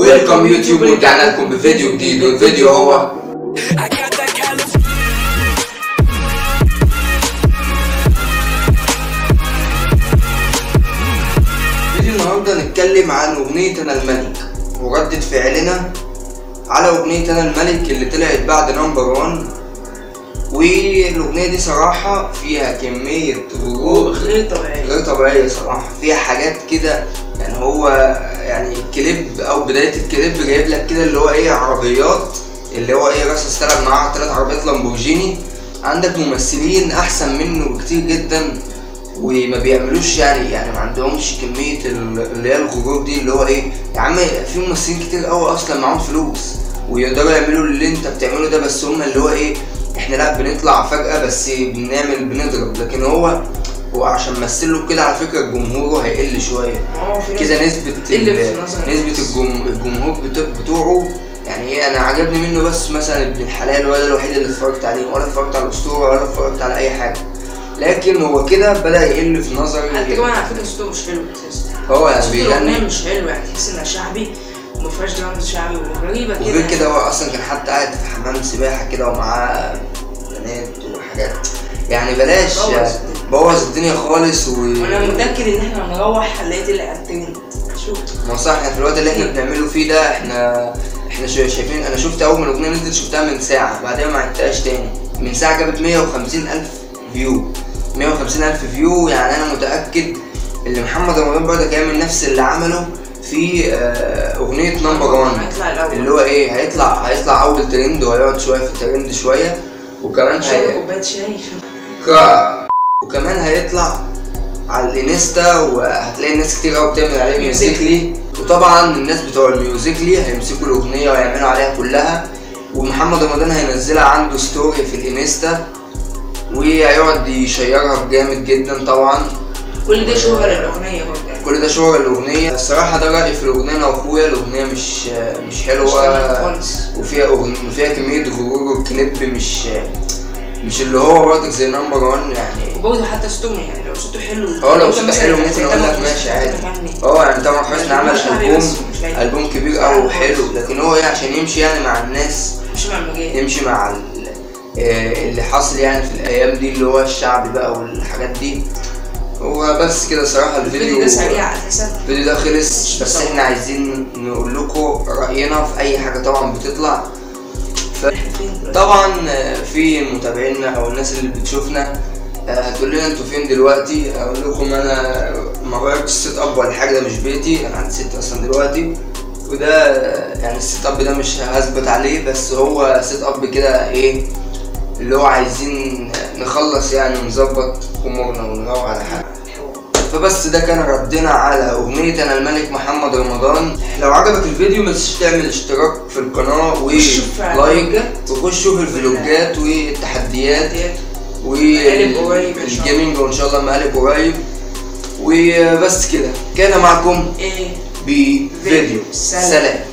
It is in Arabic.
ويلكم يوتيوب، ورجعنا لكم بفيديو جديد، والفيديو هو فيديو النهارده نتكلم عن اغنية انا الملك وردة فعلنا على اغنية انا الملك اللي طلعت بعد نمبر 1. والاغنية دي صراحة فيها كمية غرور غير طبيعية صراحة، فيها حاجات كده يعني. هو يعني الكليب او بداية الكليب جايب لك كده اللي هو ايه، عربيات اللي هو ايه، راس استلم معاه 3 عربيات لامبورجيني. عندك ممثلين احسن منه بكتير جدا وما بيعملوش يعني ما عندهمش كمية اللي هي الغرور دي، اللي هو ايه يا عم، في ممثلين كتير قوي اصلا معاهم فلوس ويقدروا يعملوا اللي انت بتعمله ده، بس هم اللي هو ايه، احنا لا بنطلع فجأة بس بنضرب. لكن هو عشان مثله كده على فكرة جمهوره هيقل شوية كده، نسبة الجمهور بتوعه يعني ايه. انا عجبني منه بس مثلا ابن الحلال، ولا الوحيد اللي اتفرجت عليه، ولا اتفرجت على الاسطورة، ولا اتفرجت على اي حاجة. لكن هو كده بدأ يقل في نظري. حتى كمان على فكرة الاسطورة مش حلو اساسا. هو يعني بيغني مش حلو، يعني تحس انها شعبي ومفيهاش جراند شعبي وغريبة كده. وغير كده هو اصلا كان حتى قاعد في حمام سباحة كده ومعاه بنات وحاجات، يعني بلاش بوظ الدنيا خالص. وانا متأكد ان احنا هنروح هنلاقي اللي قدمت شوف. ما صح، احنا في الوقت اللي احنا بنعمله فيه ده احنا شايفين. انا شفت اول ما الاغنية نزلت شفتها من ساعة، بعدها ما عدتهاش تاني. من ساعة جابت 150,000 فيو، 150,000 فيو. يعني انا متأكد ان محمد رمضان برضه هيعمل نفس اللي عمله في اغنية نمبر 1، اللي هو ايه، هيطلع اول ترند وهيقعد شوية في الترند شوية، وكمان كوباية شاي وكمان هيطلع على الانستا، وهتلاقي ناس كتير قوي بتعمل عليه ميوزيكلي. وطبعا الناس بتوع الميوزيكلي هيمسكوا الاغنية ويعملوا عليها كلها، ومحمد رمضان هينزلها عنده ستوري في الانستا وهيقعد يشيرها جامد جدا. طبعا كل ده شهرة للاغنية برضه، كل ده شهرة للاغنية. الصراحة ده رأيي في الاغنية انا واخويا. الاغنية مش حلوة وفيها كمية غرور، والكليب مش اللي هو برضك زي نمبر 1 يعني. وبرضه حتى صوته يعني لو صوته حلو، لو صوته حلو ممكن اقول لك ماشي عادي. يعني تامر حسني عمل ألبوم كبير قوي وحلو، لكن هو عشان يمشي يعني مع الناس، يمشي مع اللي حاصل يعني في الايام دي، اللي هو الشعبي بقى والحاجات دي. هو بس كده صراحه الفيديو ده سريع اساسا، الفيديو ده خلص. بس احنا عايزين نقول لكم راينا في اي حاجه طبعا بتطلع. طبعا في متابعينا او الناس اللي بتشوفنا هتقول لنا انتوا فين دلوقتي. اقول لكم انا ما غيرتش السيت اب ولا حاجه، ده مش بيتي، انا عندي سيت اصلا دلوقتي. وده يعني السيت اب ده مش هثبت عليه، بس هو سيت اب كده ايه، اللي هو عايزين نخلص يعني ونظبط امورنا ونروح على حاجه. فبس ده كان ردنا على اغنيه انا الملك محمد رمضان. لو عجبك الفيديو ما تنساش تعمل اشتراك في القناه ولايك، وخش شوف الفلوجات والتحديات والجيمنج، وان شاء الله مقالب قريب. وبس كده كان معكم بفيديو. سلام.